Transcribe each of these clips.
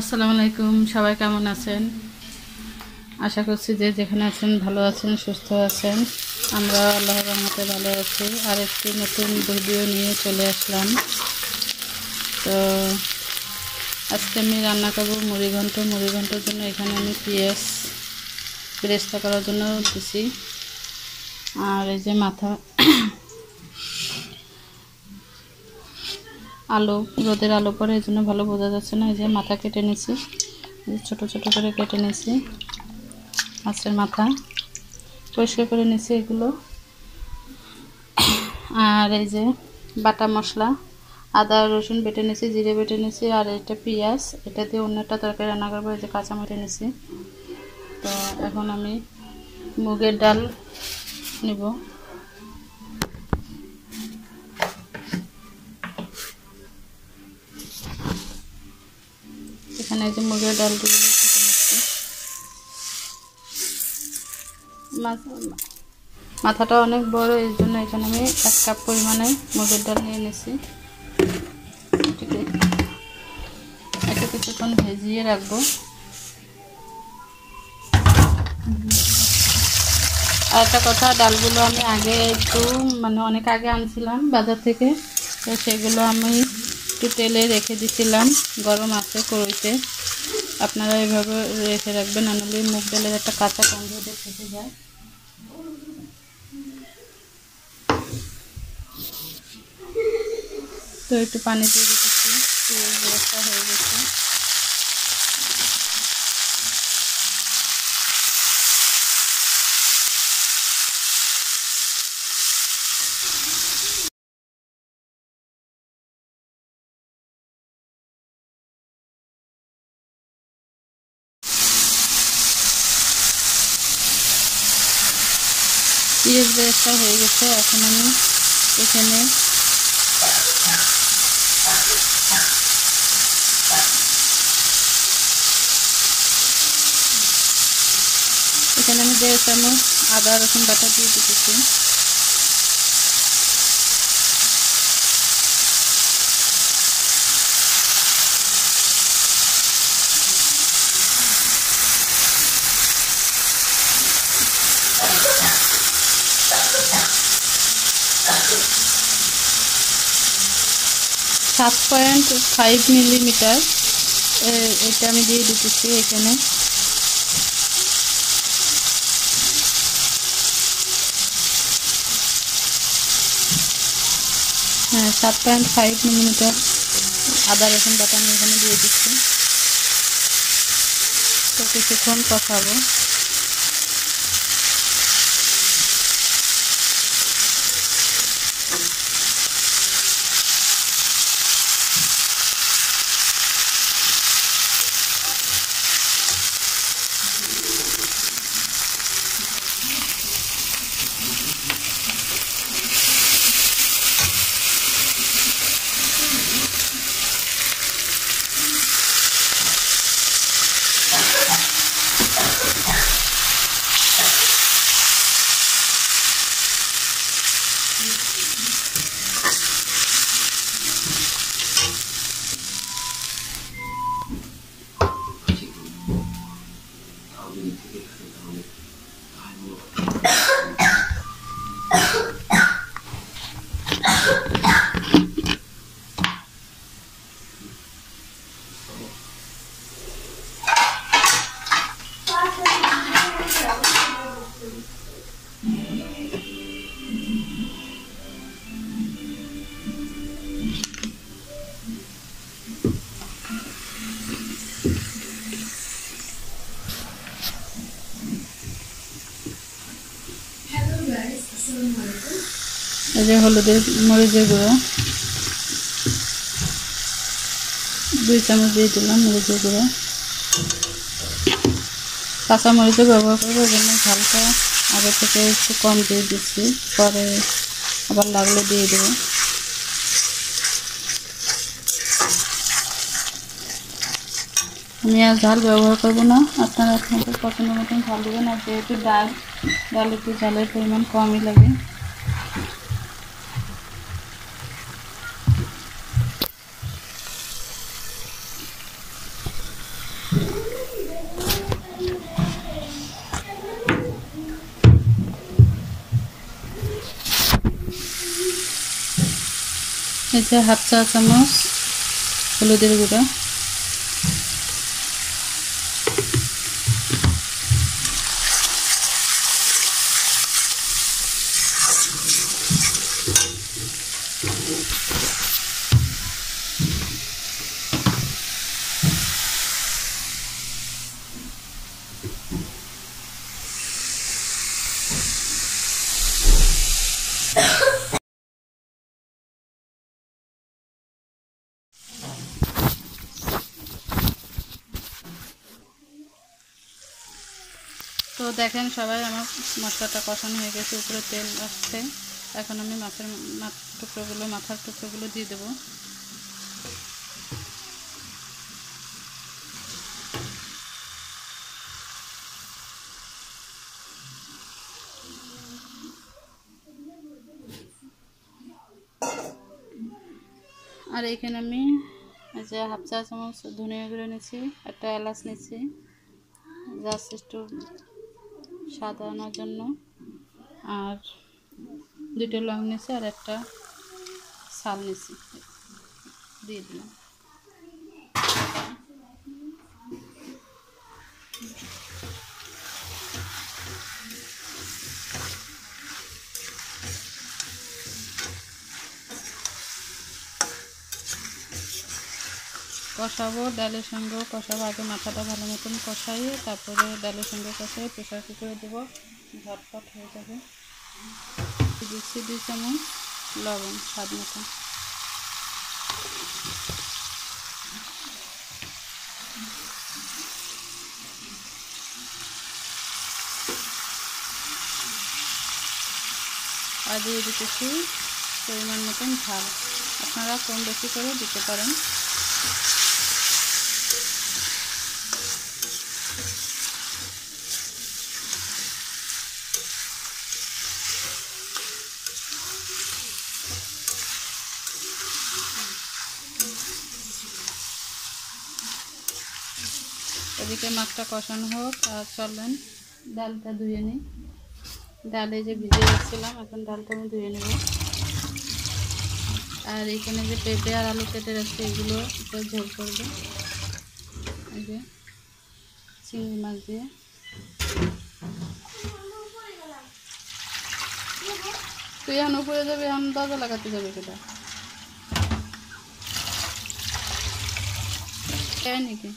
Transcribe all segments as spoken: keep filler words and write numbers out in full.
আসসালামু আলাইকুম, সবাই কেমন আছেন? আশা করছি যে যেখানে আছেন ভালো আছেন, সুস্থ আছেন। আমরা আল্লাহর রহমতে ভালো আছি। আর একটি নতুন ভিডিও নিয়ে চলে আসলাম। তো আজকে আমি রান্না করব মুড়ি ঘন্ট। মুড়ি ঘন্টের জন্য এখানে আমি পেঁয়াজ বেরেস্তা করার জন্য দিছি। আর এই যে মাথা আলু, রোদের আলো পরে এই জন্য ভালো বোঝা যাচ্ছে না। এই যে মাথা কেটে নিছি, ছোট ছোট করে কেটে নিছি। মাছের মাথা পরিষ্কার করে নিছি এগুলো। আর এই যে বাটা মশলা, আদা রসুন বেটে নিছি, জিরে বেটে নিছি। আর এটা পেঁয়াজ, এটা দিয়ে অন্যটা তরকারি রান্না করবো। এই যে কাঁচা মরিচ নিছি। তো এখন আমি মুগের ডাল নিব। এখানে এই যে মুগের ডালগুলো কেটে নিচ্ছি। মাথাটা অনেক বড়, এই জন্য এখানে আমি এক কাপ পরিমাণে মুগের ডাল নিয়ে নিছি। এটা কিছুক্ষণ ভেজিয়ে রাখবো। আর একটা কথা, ডালগুলো আমি আগে একটু মানে অনেক আগে আনছিলাম বাজার থেকে, তো সেগুলো আমি একটু তেলে রেখে দিছিলাম, গরম আছে কড়াইতে। আপনারা এইভাবে রেখে রাখবেন, নাহলে মুগ ডালের একটা কাঁচা গন্ধ থেকে যায়। তো একটু পানি দিয়ে দিতেছি, পেঁয়াজ বেরেস্তা হয়ে গেছে। পেঁয়াজ বেরেস্তা হয়ে গেছে। এখন আমি এখানে এখানে আমি দেড় চামচ আদা রসুন বাটা দিয়ে দিতেছি। সাত পয়েন্ট ফাইভ মিলিমিটার এটা আমি দিয়ে দিতেছি এখানে। হ্যাঁ, সাত পয়েন্ট ফাইভ মিলিমিটার আদা রসুন বাটা আমি এখানে দিয়ে দিচ্ছি। তো কিছুক্ষণ কষাবো। এই যে হলুদের মরিচের গুঁড়ো দুই চামচ দিয়ে দিলাম। মরিচের গুঁড়ো, কাঁচা মরিচও ব্যবহার করবো, ওই জন্য ঝালটা আগে থেকে একটু কম দিয়ে দিচ্ছি, পরে আবার লাগলে দিয়ে দেবো। আমি আর ঝাল ব্যবহার করবো না, আপনারা আপনাদের পছন্দ মতন ঝাল দেবেন। আর যেহেতু ডাল ডাল একটু ঝালের পরিমাণ কমই লাগে। এই যে হাফ চা চামচ হলুদের গুঁড়া, তো দেখেন সবাই আমার মশলাটা কষানো হয়ে গেছে, উপরে তেল আসছে। এখন আমি মাছের টুকরোগুলো মাথার টুকরোগুলো দিয়ে দেবো। আর এইখানে আমি এই যে হাফ চা চামচ ধনিয়া গুঁড়ো নিচ্ছি, একটা এলাচ নিচ্ছি জাস্ট একটু স্বাদ আনার জন্য, আর দুটো লং নিচ্ছি আর একটা শাল নিচ্ছি, দিয়ে দিলাম। কষাবো, ডালের সঙ্গেও কষাবো। আগে মাথাটা ভালো মতন কষাইয়ে তারপরে ডালের সঙ্গে কষাই প্রেশার কুকারে দেবো, ঝটপট হয়ে যাবে। দিচ্ছি দুই চামচ লবণ স্বাদ মতো। আর দিয়ে দিতেছি পরিমাণ মতন ঝাল, আপনারা কম বেশি করে দিতে পারেন। এদিকে মাছটা কষানো হোক, আর চলেন ডালটা ধুয়ে নিই। ডালে যে ভিজে রাখছিলাম, এখন ডালটা আমি ধুয়ে নেব। আর এখানে যে পেঁপে আর আলু কেটে রাখছি, এগুলো উপরে ঝোল করবে। এই যে চিংড়ি মাছ দিয়ে তুই এখন উপরে যাবে, এখন দরজা লাগাতে যাবে কেটা তাই নাকি?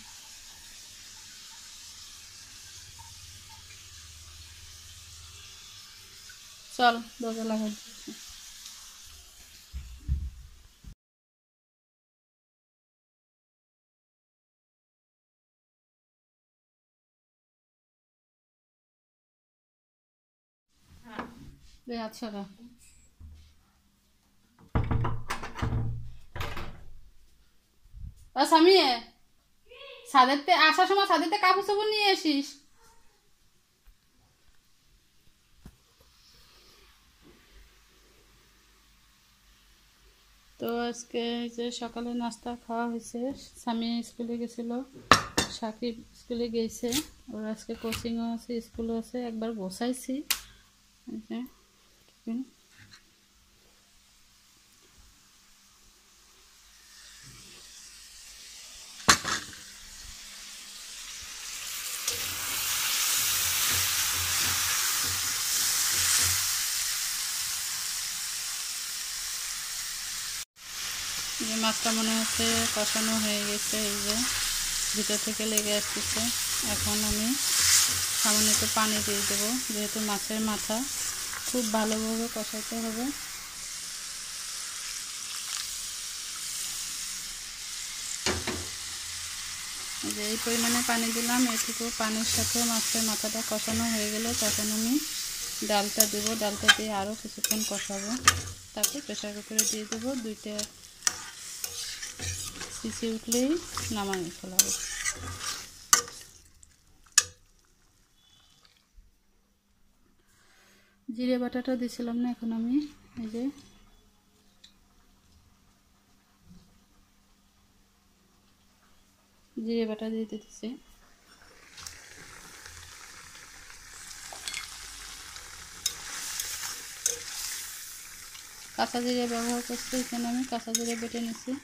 চল দরজা লাগাতে। আচ্ছা স্বামী, ছাদেরতে আসার সময় ছাদেরতে কাপড় চাপড় নিয়ে আসিস। তো আজকে যে সকালে নাস্তা খাওয়া হয়েছে, স্বামী স্কুলে গেছিল, সাকিব স্কুলে গেছে, ওর আজকে কোচিংও আছে স্কুলও আছে। একবার বসাইছি যে মাছটা মনে হচ্ছে কষানো হয়ে গেছে, এই যে ভিতর থেকে লেগে আসতেছে। এখন আমি সামান্য একটু পানি দিয়ে দেবো, যেহেতু মাছের মাথা খুব ভালোভাবে কষাতে হবে। যে এই পরিমাণে পানি দিলাম, এইটুকু পানির সাথে মাছের মাথাটা কষানো হয়ে গেলে তখন আমি ডালটা দেবো। ডালটা দিয়ে আরও কিছুক্ষণ কষাবো, তারপর প্রেশার কুকারে দিয়ে দেবো। দুইটা সিসি উঠলেই নামানো ফেলাবো। জিরে বাটাটা দিছিলাম না, এখন আমি এই যে জিরে বাটা দিয়ে দিতেছি। কাঁচা জিরে ব্যবহার করছি, এখানে আমি কাঁচা জিরে বেটে নিছি।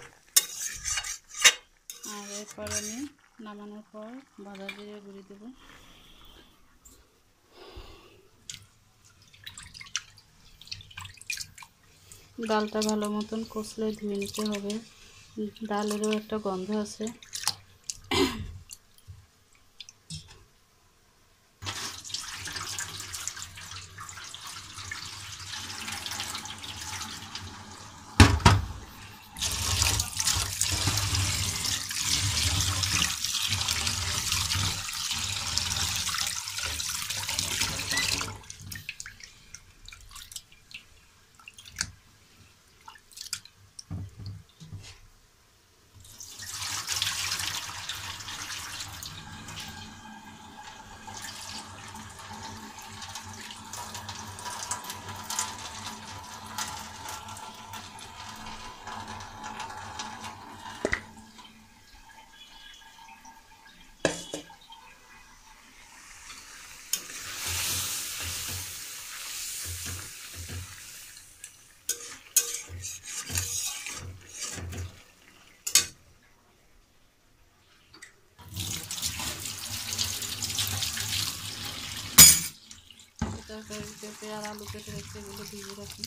আর এরপর আমি নামানোর পর ভাজা জিরে গুঁড়ি দেব। ডালটা ভালো মতন কষলে ধুয়ে নিতে হবে, ডালেরও একটা গন্ধ আছে। তরকারিতে পেঁয়াজ আলু কেটে রেখে এগুলো ভিজিয়ে রাখি।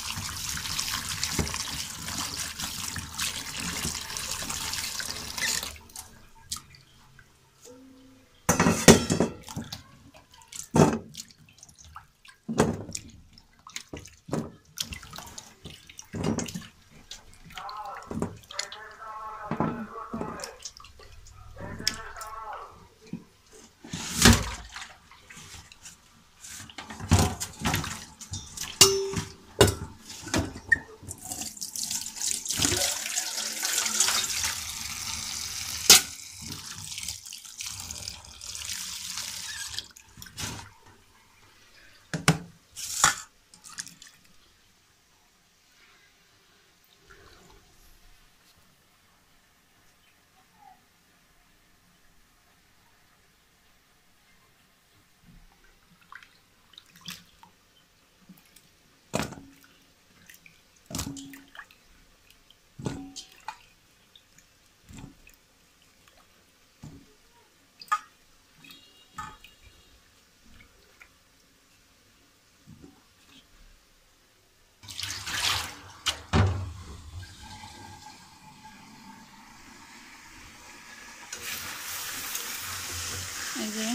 এই যে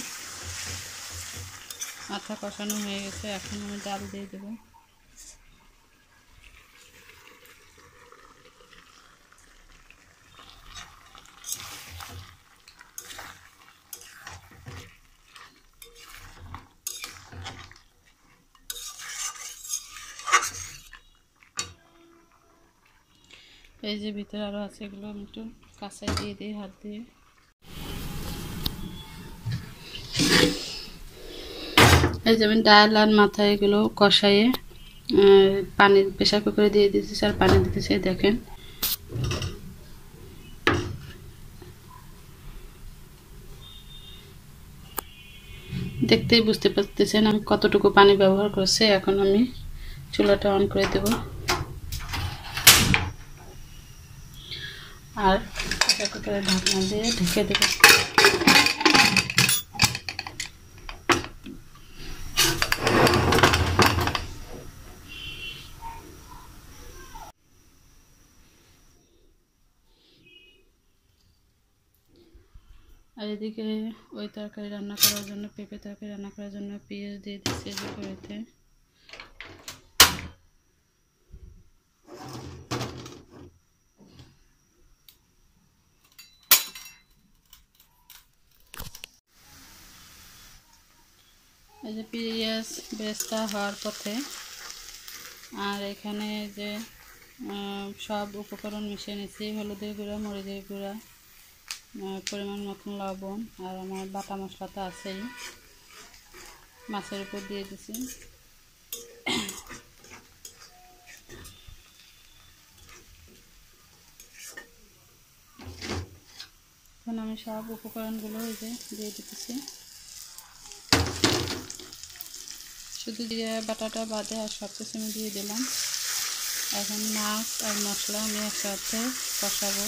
আটা কষানো হয়ে গেছে, এখন আমি ডাল দিয়ে দেবো। এই যে ভিতরে আরও আছে, এগুলো আমি একটু কাঁচাই দিয়ে দিই হাত দিয়ে। এই যে আমি ডাল আর মাথা এগুলো কষাইয়ে পানি প্রেশার কুকারে দিয়ে দিতেছি আর পানি দিতেছি। দেখেন দেখতেই বুঝতে পারতেছেন আমি কতটুকু পানি ব্যবহার করছি। এখন আমি চুলাটা অন করে দেব আর প্রেসার কুকারের ঢাকনা দিয়ে ঢেকে দেব। আর এদিকে ওই তরকারি রান্না করার জন্য, পেঁপে তরকারি রান্না করার জন্য পেঁয়াজ দিয়ে দিচ্ছি যে কড়াইতে। এই যে পেঁয়াজ বেরেস্তা হওয়ার পথে, আর এখানে যে সব উপকরণ মিশিয়ে নিচ্ছি, হলুদের গুঁড়া, মরিচের গুঁড়া, পরিমাণ মতন লবণ, আর আমার বাটা মশলা তো আছেই, মাছের উপর দিয়ে দিছি। এখন আমি সব উপকরণগুলো এই যে দিয়ে দিতেছি, শুধু জিরা বাটাটা বাদে আর সব কিছু আমি দিয়ে দিলাম। এখন মাছ আর মশলা আমি একসাথে কষাবো।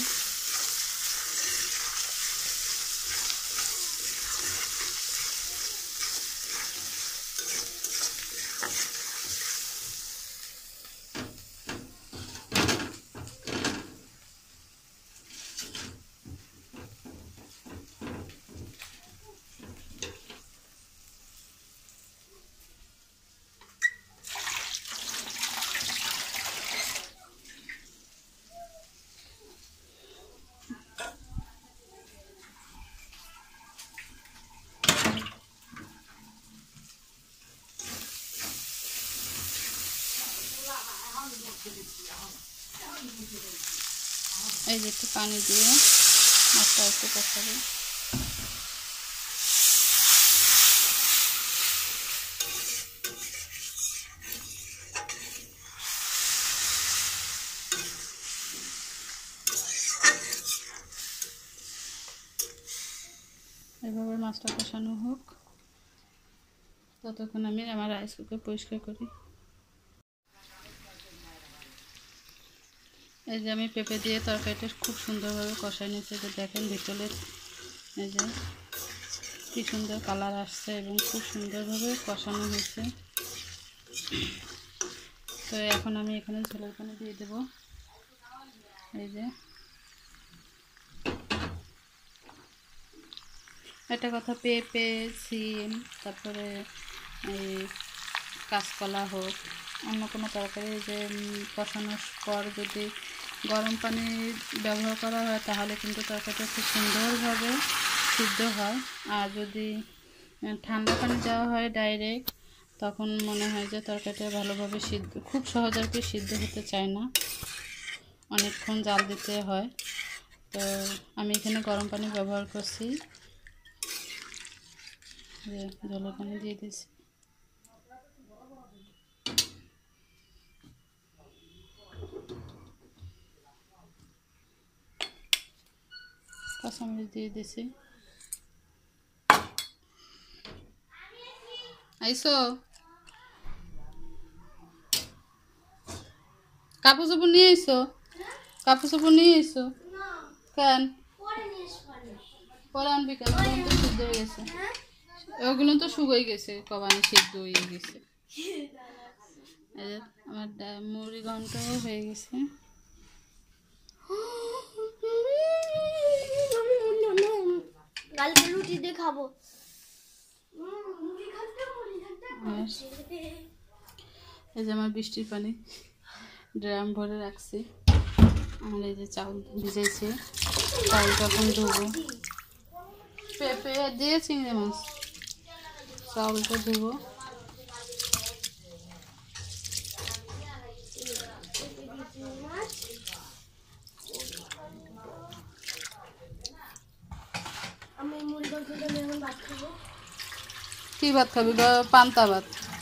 এই যে একটু পানি দিয়ে মাছটা একটু কষাবো। এভাবে মাছটা কষানো হোক, ততক্ষণ আমি আমার রাইস কুকার পরিষ্কার করি। এই যে আমি পেঁপে দিয়ে তরকারিটা খুব সুন্দরভাবে কষাই নিয়েছি। যে দেখেন ভিতরে এই যে কি সুন্দর কালার আসছে এবং খুব সুন্দরভাবে কষানো হয়েছে। তো এখন আমি এখানে ঝোলের পানি দিয়ে দেব। এই যে একটা কথা, পেঁপে, সিম, তারপরে এই কাঁচকলা হোক, অন্য কোনো তরকারি যে কষানোর পর যদি গরম পানি ব্যবহার করা হয় তাহলে কিন্তু তরকারিটা খুব সুন্দরভাবে সিদ্ধ হয়। আর যদি ঠান্ডা পানি দেওয়া হয় ডাইরেক্ট, তখন মনে হয় যে তরকারিটা ভালোভাবে সিদ্ধ, খুব সহজ আর কি সিদ্ধ হতে চায় না, অনেকক্ষণ জাল দিতে হয়। তো আমি এখানে গরম পানি ব্যবহার করছি, যে জলের পানি দিয়ে দিয়েছি। কাঁচামরিচ দিয়ে দিছি। আইসো কাপড় চোপড় নিয়ে আইসো, কাপড় চোপড় নিয়ে আইসো কেন? পরে আনবি কেন? ওগুলো তো সিদ্ধ হয়ে গেছে, ওগুলো তো শুকিয়ে গেছে, কবানি সিদ্ধ হয়ে গেছে। আমার মুড়ি ঘন্টও হয়ে গেছে। কালকে রুটি দিয়ে খাবো। এই যে আমার বৃষ্টির পানি ড্রাম ভরে রাখছি। আমার এই যে চাউল ভিজেছে, চাউলটা এখন ধুবো। পেঁপে দিয়ে চিংড়ি মাছ, চাউলটা ধুবো। কি ভাত খাবি? পান্তা ভাত।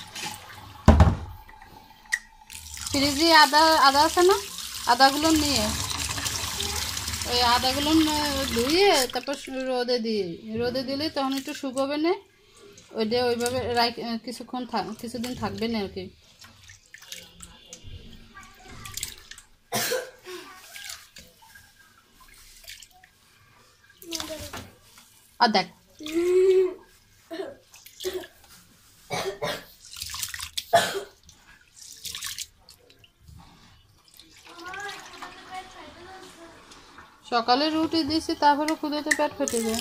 ফ্রিজে আদা আদা আছে না, আদাগুলো নিয়ে ওই আদাগুলো ধুয়ে তারপর রোদে দিয়ে, রোদে দিলে তখন একটু শুকোবে না, ওইটা ওইভাবে কিছুক্ষণ কিছুদিন থাকবে না আর কি। আর দেখ সকালে রুটি দিয়েছি, তারপরে ক্ষুধাতে পেট ফেটে যায়।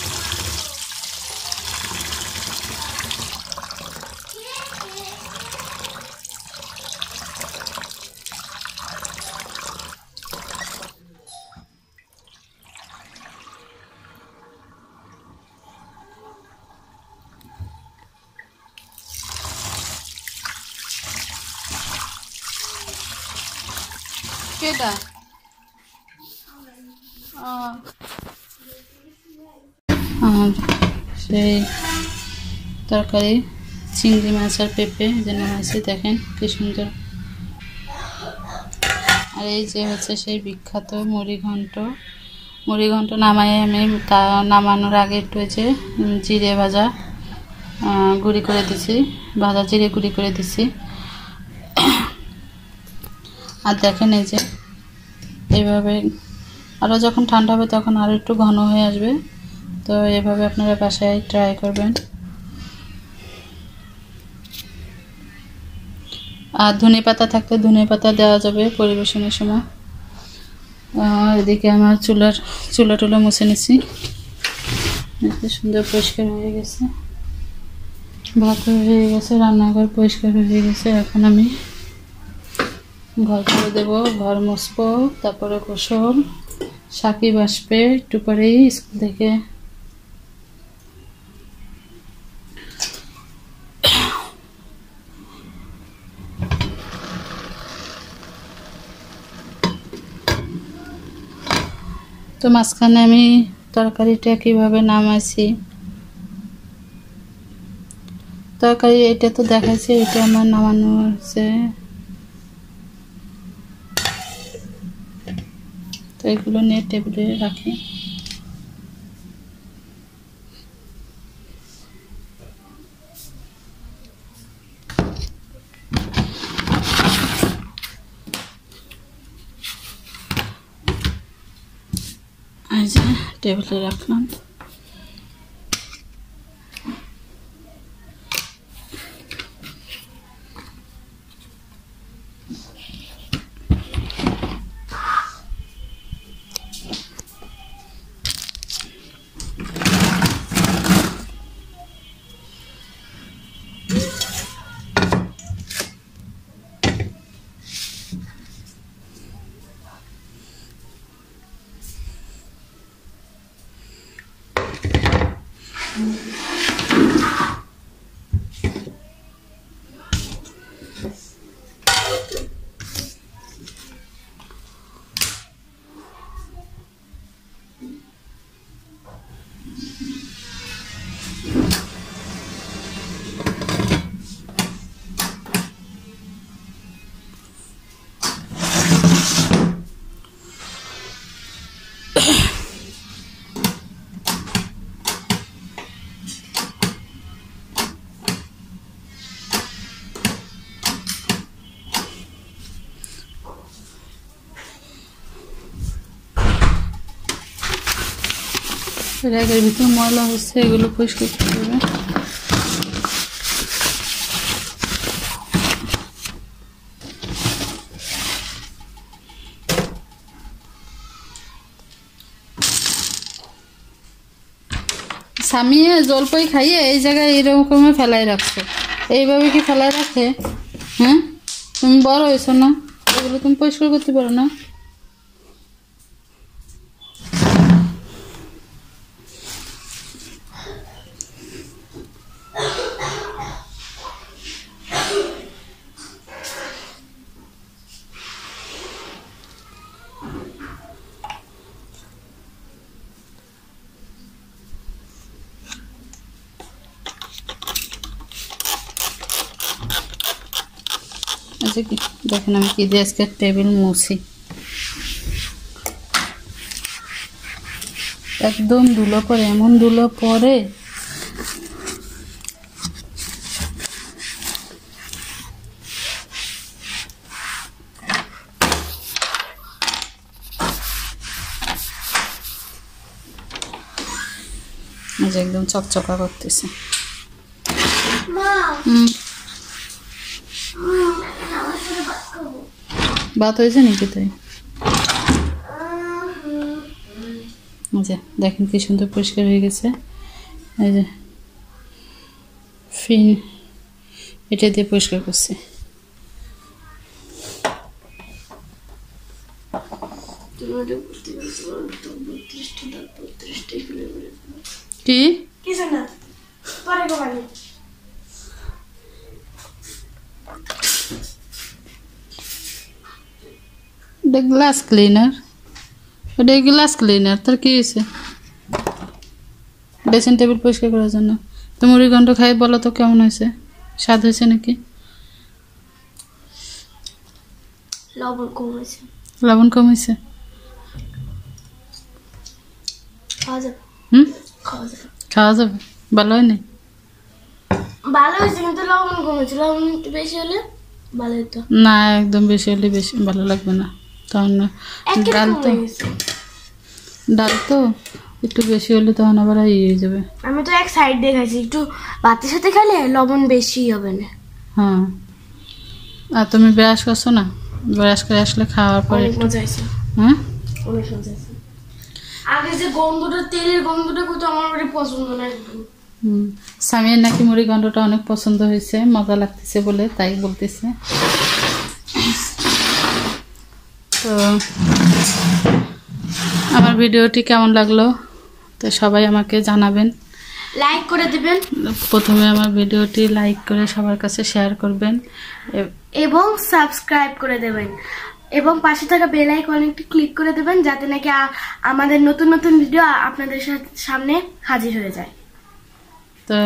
কেটা আর সেই তরকারি চিংড়ি মাছ আর পেঁপে যেন আছে, দেখেন কি সুন্দর। আর এই যে হচ্ছে সেই বিখ্যাত মুড়ি ঘন্ট। মুড়ি ঘন্ট নামাই আমি তা নামানোর আগে একটু যে জিরে ভাজা গুঁড়ি করে দিছি, ভাজা জিরে গুঁড়ি করে দিছি। আর দেখেন এই যে এইভাবে আরও যখন ঠান্ডা হবে তখন আরও একটু ঘন হয়ে আসবে। তো এভাবে আপনারা বাসায় ট্রাই করবেন। আর ধনে পাতা থাকলে ধনে পাতা দেওয়া যাবে পরিবেশনের সময়। এদিকে আমার চুলার চুলা টুলা মুছে নিছি, সুন্দর পরিষ্কার হয়ে গেছে, ভাত হয়ে গেছে, রান্নাঘর পরিষ্কার হয়ে গেছে। এখন আমি ঘর করে দেবো, ঘর মুছবো, তারপরে গোসল। সাকিব আসবে একটু পরেই স্কুল থেকে। তো মাঝখানে আমি তরকারিটা কীভাবে নামাইছি, তরকারি এটা তো দেখাইছি, এটা আমার নামানো হয়েছে। তো এগুলো নিয়ে টেবিলে রাখি। এই যে টেবিলে রাখলাম। র্যাকের ভিতরে ময়লা হচ্ছে, এগুলো পরিষ্কার করতে হবে। সামিয়ে জলপাই খাইয়ে এই জায়গায় এরকম ফেলাই রাখছো, এইভাবে কি ফেলাই রাখে? হ্যাঁ, তুমি বড় হয়েছো না, এগুলো তুমি পরিষ্কার করতে পারো না? আচ্ছা, কি দেখেন আমি কি দিয়ে আজকে টেবিল মুছি, একদম ধুলো পড়ে, এমন ধুলো পড়ে। একদম চকচকা করতেছে। ভাত হয়েছে নাকি? তাই আচ্ছা, দেখেন কি সুন্দর পরিষ্কার হয়ে গেছে। এই যে ফিন এটা দিয়ে পরিষ্কার করছি। কি গ্লাস ক্লিনার, ওটা গ্লাস ক্লিনার, তোর কি হয়েছে? ড্রেসিং টেবিল পরিষ্কার করার জন্য। তো মুড়িঘণ্ট খাই বলো তো কেমন হয়েছে, স্বাদ হয়েছে নাকি? লবণ কম হয়েছে। লবণ কম হয়েছে? খাওয়া যাবে। হুম, খাওয়া যাবে। খাওয়া যাবে। ভালো হয়নি? ভালো হয়েছে কিন্তু লবণ কম হয়েছে, লবণ একটু বেশি হলে ভালোই তো না একদম বেশি হলে বেশি ভালো লাগবে না, তখন একই ডাল রকম তো হয়ে গেছে। ডাল তো একটু বেশি হলে তখন আবার ইয়ে হয়ে যাবে। আমি তো এক সাইড দিয়ে খাইছি, একটু ভাতের সাথে খেলে লবণ বেশি হবে না। হ্যাঁ, আর তুমি ব্রাশ করছো না? ব্রাশ করে আসলে খাওয়ার পরে অনেক একটু মজা হয়েছে, হ্যাঁ অনেক মজা হয়েছে। আগে যে গন্ধটা, তেলের গন্ধটা কিন্তু আমার বাড়ি পছন্দ না একদম। হুম, সামিয়ার নাকি মুড়ি গন্ধটা অনেক পছন্দ হয়েছে, মজা লাগতেছে বলে তাই বলতেছে। তো আমার ভিডিওটি কেমন লাগলো তো সবাই আমাকে জানাবেন। লাইক করে দিবেন প্রথমে আমার ভিডিওটি লাইক করে সবার কাছে শেয়ার করবেন এ- এবং সাবস্ক্রাইব করে দেবেন এবং পাশে থাকা বেল আইকনটি ক্লিক করে দেবেন, যাতে নাকি আ- আমাদের নতুন নতুন ভিডিও আপনাদের সা- সামনে হাজির হয়ে যায়। তো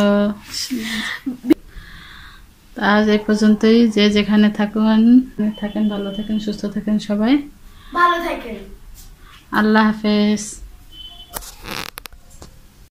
আজ এই পর্যন্তই। যে যেখানে থাকুন থাকেন ভালো থাকেন সুস্থ থাকেন সবাই। ভালো থাকেন। আল্লাহ হাফেজ।